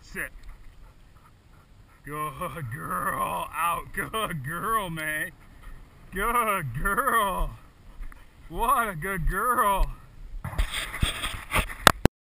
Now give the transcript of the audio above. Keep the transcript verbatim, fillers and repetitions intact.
Sit. Good girl. Out. Good girl, man. Good girl. What a good girl.